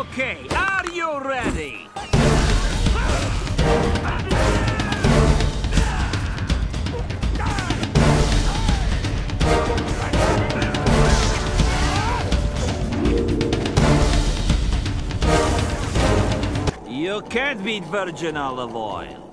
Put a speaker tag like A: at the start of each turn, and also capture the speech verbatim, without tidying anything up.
A: Okay, are you ready? You can't beat virgin olive oil.